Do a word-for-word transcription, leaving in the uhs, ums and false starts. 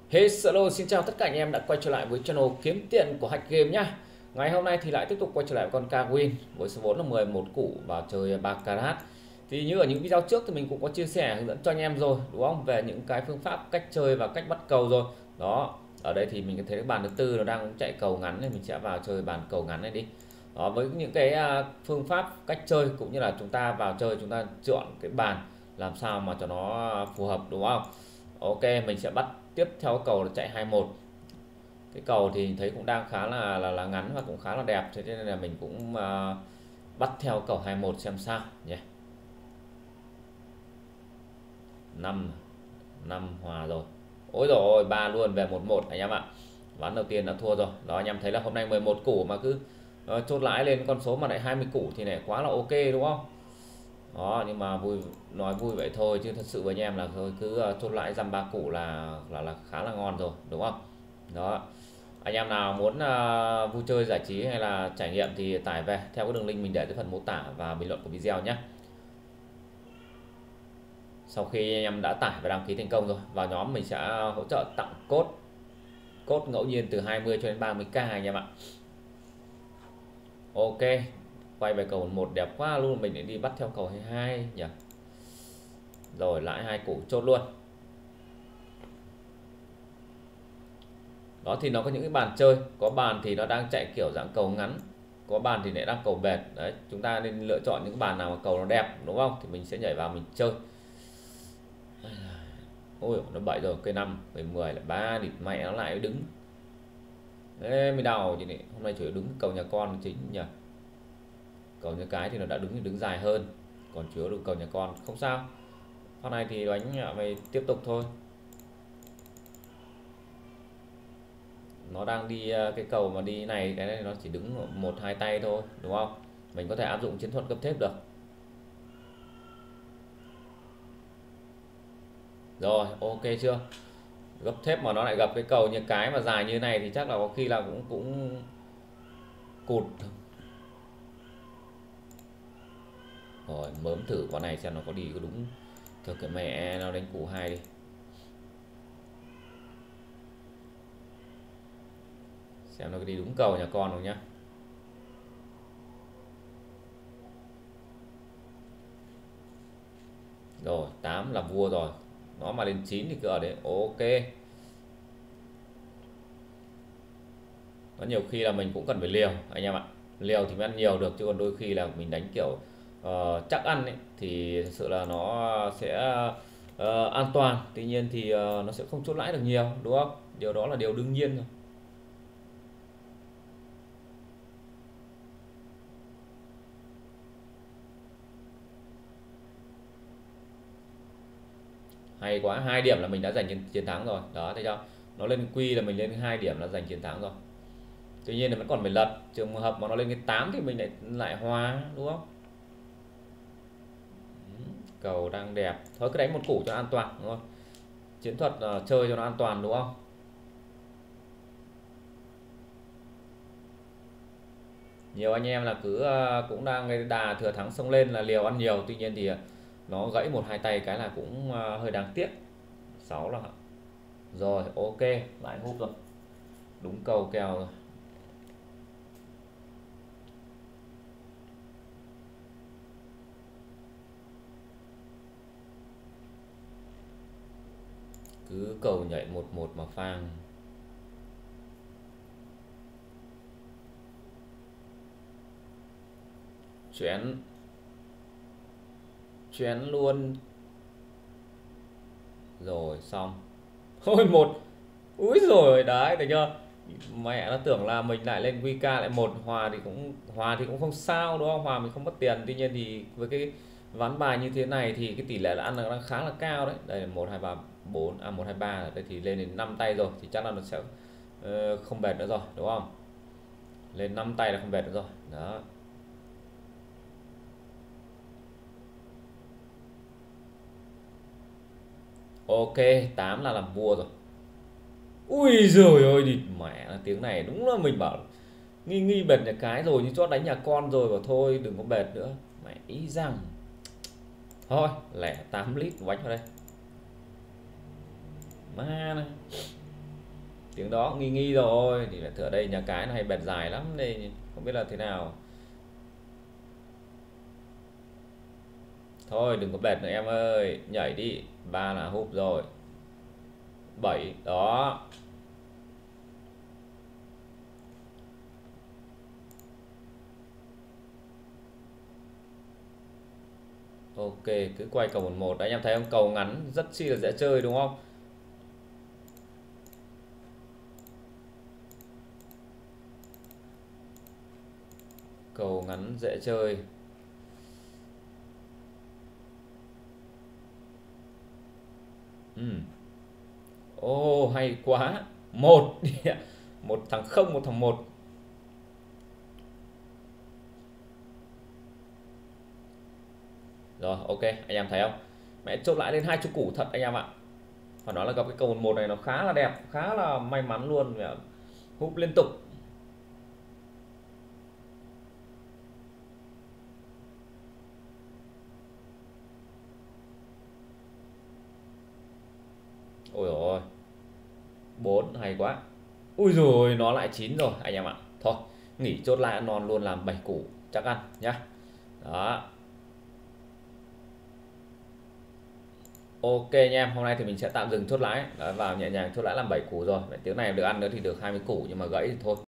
Hey, hello, xin chào tất cả anh em đã quay trở lại với channel kiếm tiền của Hack Game nhá. Ngày hôm nay thì lại tiếp tục quay trở lại với con Kawin với số vốn là mười một củ vào chơi baccarat. Thì như ở những video trước thì mình cũng có chia sẻ hướng dẫn cho anh em rồi, đúng không? Về những cái phương pháp cách chơi và cách bắt cầu rồi. Đó, ở đây thì mình có thấy cái bàn thứ tư nó đang chạy cầu ngắn nên mình sẽ vào chơi bàn cầu ngắn này đi. Đó, với những cái à, phương pháp cách chơi cũng như là chúng ta vào chơi chúng ta chọn cái bàn làm sao mà cho nó phù hợp, đúng không? Ok, mình sẽ bắt tiếp theo cầu là chạy hai một. Cái cầu thì thấy cũng đang khá là là, là ngắn và cũng khá là đẹp, thế nên là mình cũng uh, bắt theo cầu hai một xem sao nhé. năm năm hòa rồi. Ôi rồi ôi, ba luôn về một một anh em ạ. Ván đầu tiên đã thua rồi. Đó, anh em thấy là hôm nay mười một củ mà cứ uh, chốt lãi lên con số mà lại hai mươi củ thì này quá là ok, đúng không? Đó, nhưng mà vui, nói vui vậy thôi chứ thật sự với anh em là thôi cứ uh, chốt lãi dăm ba củ là là là khá là ngon rồi, đúng không? Đó, anh em nào muốn uh, vui chơi giải trí hay là trải nghiệm thì tải về theo cái đường link mình để dưới phần mô tả và bình luận của video nhé. Sau khi anh em đã tải và đăng ký thành công rồi, vào nhóm mình sẽ hỗ trợ tặng code code ngẫu nhiên từ hai mươi cho đến ba mươi k anh em ạ. Ok, quay về cầu một đẹp quá luôn, mình để đi bắt theo cầu hai hai nhỉ. Rồi lãi hai củ chốt luôn. Đó thì nó có những cái bàn chơi, có bàn thì nó đang chạy kiểu dạng cầu ngắn, có bàn thì lại đang cầu bệt. Đấy, chúng ta nên lựa chọn những cái bàn nào mà cầu nó đẹp, đúng không, thì mình sẽ nhảy vào mình chơi. Ôi nó bảy rồi, cây năm cây mười là ba địt mẹ nó lại đứng. Ê, mới đau chứ này. Hôm nay chủ yếu đứng cầu nhà con chính nhỉ. Cầu nhà cái thì nó đã đứng đứng dài hơn, còn chủ yếu được cầu nhà con không sao. Con này thì đánh mày tiếp tục thôi. Nó đang đi cái cầu mà đi này, cái này nó chỉ đứng một hai tay thôi, đúng không? Mình có thể áp dụng chiến thuật gấp thép được. Rồi ok chưa? Gấp thép mà nó lại gặp cái cầu như cái mà dài như này thì chắc là có khi là cũng cũng cụt. Rồi mớm thử con này xem nó có đi có đúng theo cái mẹ nó đánh củ hai đi. Xem nó có đi đúng cầu nhà con không nhá. Rồi tám là vua rồi. Nó mà lên chín thì cứ ở đấy ok. Có nhiều khi là mình cũng cần phải liều anh em ạ. Liều thì mới ăn nhiều được, chứ còn đôi khi là mình đánh kiểu uh, chắc ăn ấy, thì thực sự là nó sẽ uh, an toàn. Tuy nhiên thì uh, nó sẽ không chốt lãi được nhiều, đúng không? Điều đó là điều đương nhiên rồi. Hay quá, hai điểm là mình đã giành chiến thắng rồi. Đó, thấy chưa? Nó lên quy là mình lên hai điểm là giành chiến thắng rồi. Tuy nhiên là vẫn còn phải lật, trường hợp mà nó lên cái tám thì mình lại lại hòa, đúng không? Cầu đang đẹp, thôi cứ đánh một củ cho an toàn, đúng không? Chiến thuật uh, chơi cho nó an toàn, đúng không? Nhiều anh em là cứ uh, cũng đang cái đà thừa thắng xông lên là liều ăn nhiều, tuy nhiên thì uh, nó gãy một hai tay cái là cũng uh, hơi đáng tiếc. Sáu là rồi ok, lại húp rồi, đúng cầu kèo rồi. Cứ cầu nhảy một một mà phang. Chén chén luôn. Rồi xong. Thôi một. Úi rồi đấy, được chưa? Mẹ nó tưởng là mình lại lên quy ca lại một hòa thì cũng hòa thì cũng không sao, đúng không? Hòa mình không mất tiền. Tuy nhiên thì với cái ván bài như thế này thì cái tỷ lệ là ăn nó đang khá là cao đấy. Đây là một hai ba bốn à một hai ba ở đây thì lên đến năm tay rồi thì chắc là nó sẽ uh, không bệt nữa rồi, đúng không? Lên năm tay là không bệt nữa rồi. Đó. Ok, tám là làm vua rồi. Ui giời ơi, địt mẹ, tiếng này đúng là mình bảo nghi nghi bệt nhà cái rồi, nhưng chót đánh nhà con rồi, và thôi đừng có bệt nữa. Mẹ ý rằng thôi lẻ tám lít vánh vào đây. Ma này. Tiếng đó nghi nghi rồi, thì lại ở đây nhà cái nó hay bẹt dài lắm đây, không biết là thế nào. Thôi đừng có bẹt nữa em ơi, nhảy đi. Ba là húp rồi. Bảy đó. Ok, cứ quay cầu một một. Anh em thấy không, cầu ngắn rất chi là dễ chơi đúng không? Cầu ngắn dễ chơi. Ừ. Ô oh, hay quá. Một một thằng không, một thằng một. Rồi ok, anh em thấy không? Mẹ chốt lại lên hai chục củ thật anh em ạ. Phải nói là gặp cái cầu một này nó khá là đẹp, khá là may mắn luôn, húp liên tục. Ôi rồi bốn hay quá. Ui rồi nó lại chín rồi anh em ạ. Thôi nghỉ chốt lại non luôn, làm bảy củ chắc ăn nhá. Đó. Ok anh em, hôm nay thì mình sẽ tạm dừng chốt lãi. Đó, vào nhẹ nhàng chốt lãi làm bảy củ rồi. Tiếng này được ăn nữa thì được hai mươi củ nhưng mà gãy thì thôi.